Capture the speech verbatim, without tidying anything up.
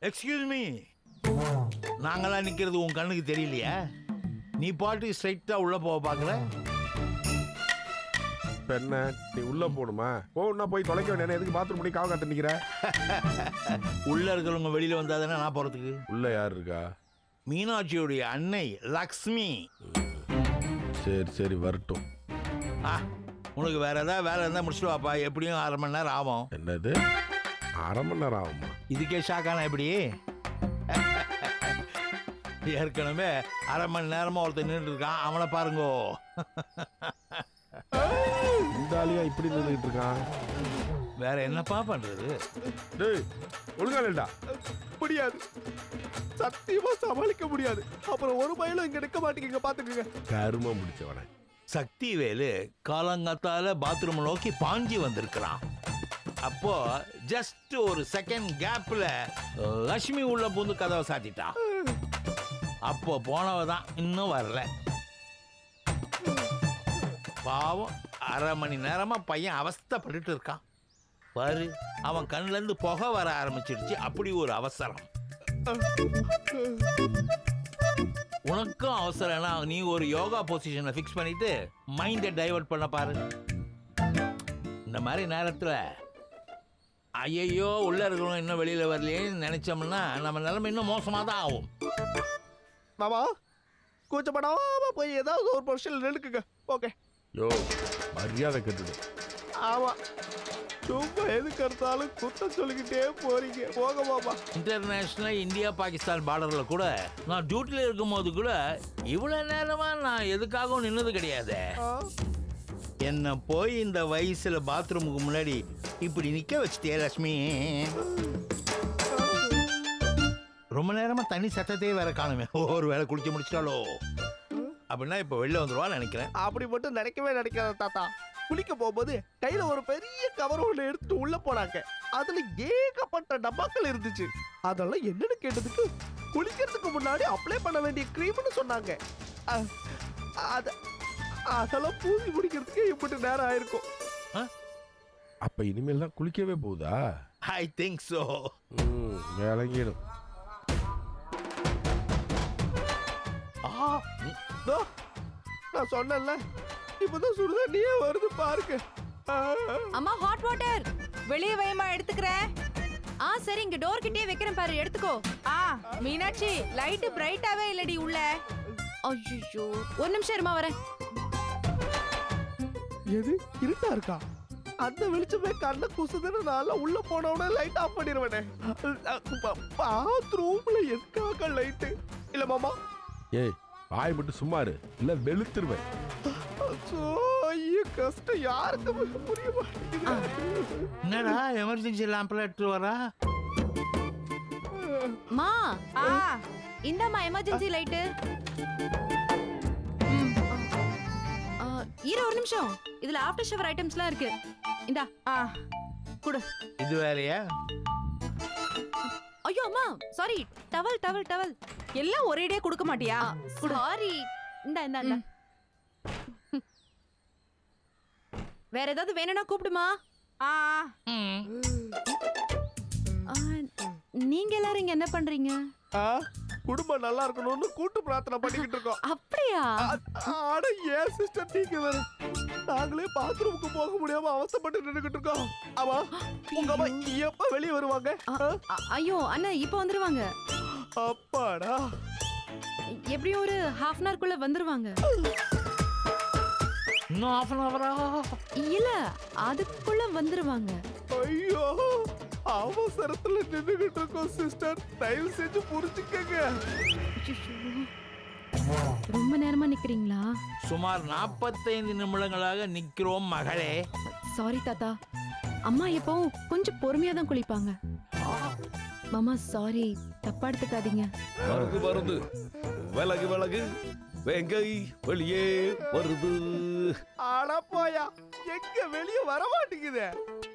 Excuse me, நாங்களாம் நிக்கிறது உன் கண்ணுக்கு தெரியலையா? நீ பாட்டு ஸ்ட்ரைட்டா உள்ள போக பாக்குற. என்ன நீ உள்ள போணுமா? போனா போய் தொலைக்க வேண்டிய எதுக்கு பாத்ரூம் பண்ணி காவ காத்து நிக்கிற? உள்ள இருக்கிறவங்க வெளியில வந்தாதானே நான் போறதுக்கு. உள்ள யார் இருக்கா? மீனாட்சியுடைய அன்னை லக்ஷ்மி. சரி சரி வரட்டும். உனக்கு வேற ஏதாவது வேலை இருந்தா முடிச்சுட்டு வாப்பா. எப்படியும் அரை மணி நேரம் ஆகும். என்னது அரை மணி நேரம் ஆகுமா? இதுக்கே ஷாக்கான எப்படி? ஏற்கனவே அரை மணி நேரமா ஒருத்தர் நின்றுட்டு இருக்கான், அவனை பாருங்கோ. இந்த ஆளியா இப்படி நின்றுட்டு இருக்கான்? வேற என்னப்பா பண்றது? டேய் ஒழுங்கா முடியாது, சத்தியமா சமாளிக்க முடியாது. அப்புறம் ஒரு பையில இங்க நிக்க மாட்டீங்க, பாத்துக்கங்க. கரும முடிச்சவன சக்தி வேலு காலங்காத்தால பாத்ரூம் நோக்கி பாஞ்சி வந்திருக்கிறான். அப்போ ஜஸ்ட் ஒரு செகண்ட் கேப்ல லட்சுமி உள்ள பூந்து கதவை சாத்திட்டா. அப்போ போனவதான் இன்னும் வரல. பாவம், அரை மணி நேரமா பையன் அவஸ்தைப்பட்டு இருக்கான் பாரு. அவன் கண்ணுல இருந்து புகை வர ஆரம்பிச்சிடுச்சு. அப்படி ஒரு அவசரம். உனக்கும் அவசரம்னா நீ ஒரு யோகா பொசிஷனை ஃபிக்ஸ் பண்ணிட்டு மைண்டை டைவர்ட் பண்ண பாரு. இந்த மாதிரி நேரத்துல ஐயோ உள்ள இருக்கிறவங்க இன்னும் வெளியில வரலையேன்னு நினைச்சோம்னா நம்ம நிலைமை இன்னும் மோசமா தான் ஆகும். மாமா கூச்சப்படாம போய் ஏதாவது ஒரு பொசிஷன்ல நின்னுக்குங்க. ஓகே. யோ மரியாதை கட்டுடு. ஆமா, சும்மா எதுக்கு எடுத்தாலும் குத்தம் சொல்லிக்கிட்டே போறீங்க. போக மாமா. இன்டர்நேஷனல் இந்தியா பாகிஸ்தான் பார்டர்ல கூட நான் டியூட்டில இருக்கும் போது கூட இவ்வளவு நேரமா நான் எதுக்காகவும் நின்னது கிடையாது. என்ன போய் இந்த வயசுல பாத்ரூமுக்கு முன்னாடி இப்படி நிக்க வச்சுட்டே லட்சுமி. ரொம்ப நேரமா தண்ணி சத்தத்தையே வேற காணுமே. ஒரு வேலை குளிக்க முடிச்சிட்டாலோ அப்படின்னா இப்ப வெளில வந்துருவான்னு நினைக்கிறேன். அப்படி மட்டும் நினைக்கவே நினைக்காத தாத்தா. குளிக்க போகும்போது கையில ஒரு பெரிய கவர் ஒன்று எடுத்துட்டு உள்ள போனாங்க. அதுல ஏகப்பட்ட டப்பாக்கள் இருந்துச்சு. அதெல்லாம் என்னன்னு கேட்டதுக்கு குளிக்கிறதுக்கு முன்னாடி அப்ளை பண்ண வேண்டிய கிரீம்னு சொன்னாங்க. அதெல்லாம் பூசி முடிக்கிறதுக்கு இப்படி நேரம் ஆயிருக்கும். அப்ப இனிமேல் தான் குளிக்கவே போகுதா? I think so. விளங்கிடும். நான் சொன்னேன்ல, இப்பதான் சுடுதண்ணியே வருது பாருங்க. அம்மா ஹாட் வாட்டர் வெளியே வைமா, எடுத்துக்கிறேன். ஆ சரி, இங்க டோர் கிட்டே வைக்கிறேன் பாரு, எடுத்துக்கோ. ஆ மீனாட்சி, லைட் பிரைட்டாவே இல்லடி உள்ள. ஐயோ ஒரு நிமிஷம் இருமா, வரேன். எது இருட்டா இருக்கா? அந்த வெளிச்சமே கண்ண குசுதுன்னு நான் உள்ள போனவன லைட் ஆஃப் பண்ணிடுவேனே. பாத்ரூம்ல எதுக்காக லைட் இல்ல மாமா? ஏய் வாய் மட்டும் சும்மாரு, இல்ல வெளுத்துருவேன். கஷ்டம் யாருக்கு புரிய மாட்டேங்குது. என்னடா எமர்ஜென்சி லாம்ப்ல எடுத்து வரா? மா ஆ இந்தம்மா எமர்ஜென்சி லைட். இரு ஒரு நிமிஷம், இதுல ஆஃப்டர் ஷவர் ஐட்டம்ஸ்லாம் இருக்கு. இந்தா ஆ குடு. இது வேலையா? ஐயோ அம்மா சாரி, டவல் டவல் டவல் எல்லாம் ஒரேடியா கொடுக்க மாட்டியா? சாரி, இந்தா இந்தா இந்தா. வேற ஏதாவது வேணும்னா கூப்பிடுமா. நீங்க எல்லாரும் இங்க என்ன பண்றீங்க? குடும்பம் நல்லா இருக்கணும்னு கூட்டு பிரார்த்தனை பண்ணிக்கிட்டு இருக்கோம். அப்படியா? ஆனா ஏன் சிஸ்டர் நீங்க வேற, நாங்களே பாத்ரூமுக்கு போக முடியாம அவசப்பட்டு நின்னுகிட்டு இருக்கோம். ஆமா, உங்க அம்மா எப்ப வெளியே வருவாங்க? ஐயோ அண்ணா இப்ப வந்துருவாங்க. அப்பாடா, எப்படியும் ஒரு ஹாஃப் அன் ஹவர்க்குள்ள வந்துருவாங்க. இன்னும் ஹாஃப் அன் ஹவரா? இல்ல அதுக்குள்ள வந்துருவாங்க. ஐயோ அவசரத்துல நின்னுகிட்டு இருக்கோம் சிஸ்டர், தயவு செஞ்சு புரிஞ்சுக்கங்க. ரொம்ப நேரமா நிக்கிறீங்களா? சுமார் நாற்பத்தைந்து நிமிடங்களாக நிக்கிறோம் மகளே. சாரி தாத்தா, அம்மா எப்பவும் கொஞ்சம் பொறுமையா தான் குளிப்பாங்க. மாமா சாரி, தப்பா எடுத்துக்காதீங்க. வருது வருது, விலகு விலகு, வெங்கை வெளியே வருது. ஆனா போயா, எங்க வெளியே வர மாட்டேங்குது.